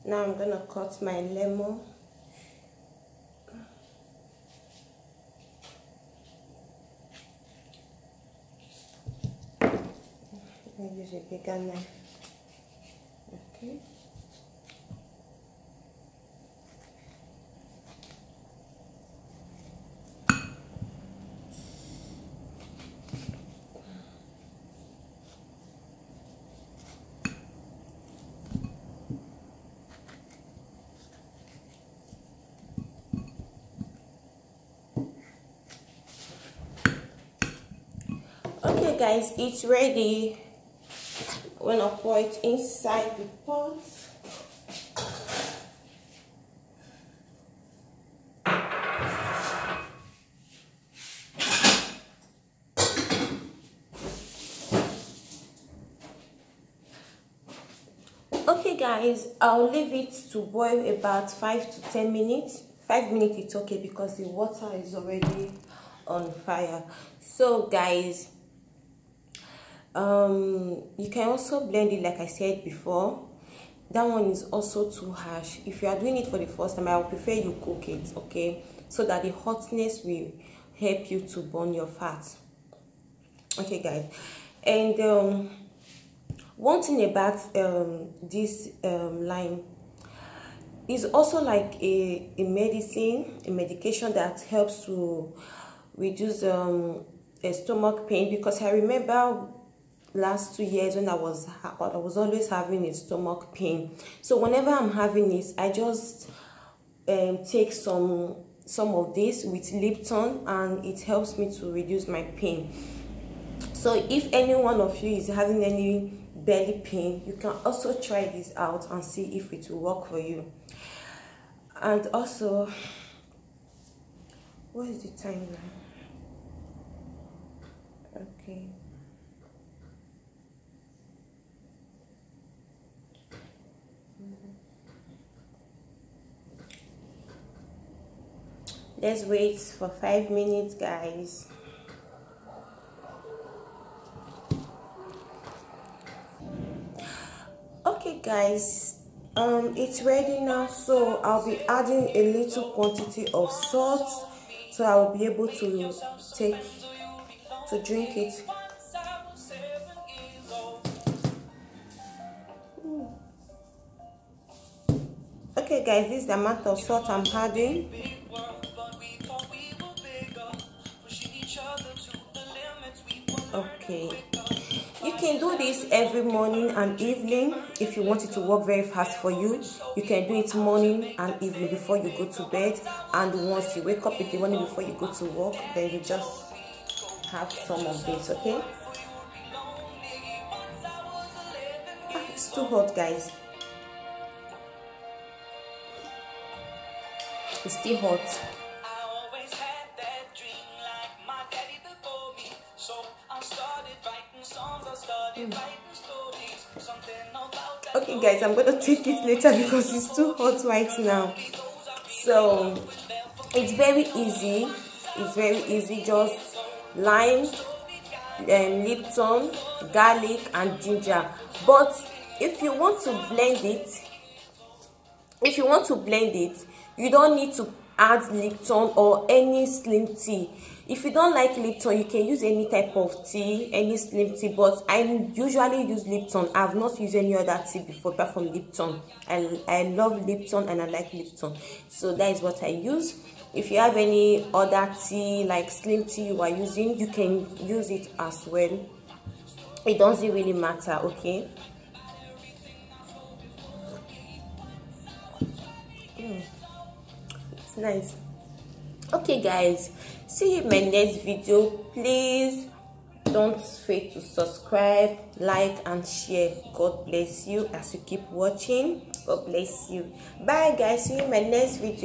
Now I'm gonna cut my lemon. I use a bigger knife. Okay. Okay guys, it's ready. I'm gonna pour it inside the pot. Okay guys, I'll leave it to boil about 5 to 10 minutes. 5 minutes it's okay because the water is already on fire. So guys, you can also blend it like I said before. That one is also too harsh. If you are doing it for the first time, I would prefer you cook it, okay, so that the hotness will help you to burn your fat. Okay guys, and one thing about this lime is also like a medication that helps to reduce a stomach pain, because I remember last 2 years when I was always having a stomach pain. So whenever I'm having this, I just take some of this with Lipton, and it helps me to reduce my pain. So if any one of you is having any belly pain, you can also try this out and see if it will work for you. And also, what is the time now? Okay. Let's wait for 5 minutes, guys. Okay guys, it's ready now, so I'll be adding a little quantity of salt so I'll be able to drink it. Okay guys, this is the amount of salt I'm adding. Okay, you can do this every morning and evening. If you want it to work very fast for you, you can do it morning and evening before you go to bed, and once you wake up in the morning before you go to work, then you just have some of this. Okay, it's too hot, guys. It's still hot. Okay guys, I'm gonna take it later because it's too hot right now. So it's very easy. Just lime, Lipton, garlic and ginger. But if you want to blend it, you don't need to add Lipton or any slim tea. If you don't like Lipton, you can use any type of tea, any slim tea, but I usually use Lipton. I have not used any other tea before apart from Lipton. I love Lipton and I like Lipton, so that is what I use. If you have any other tea like slim tea you are using, you can use it as well. It doesn't really matter. Okay, it's nice. Okay guys, see you in my next video. Please don't forget to subscribe, like and share. God bless you as you keep watching. God bless you. Bye guys, see you in my next video.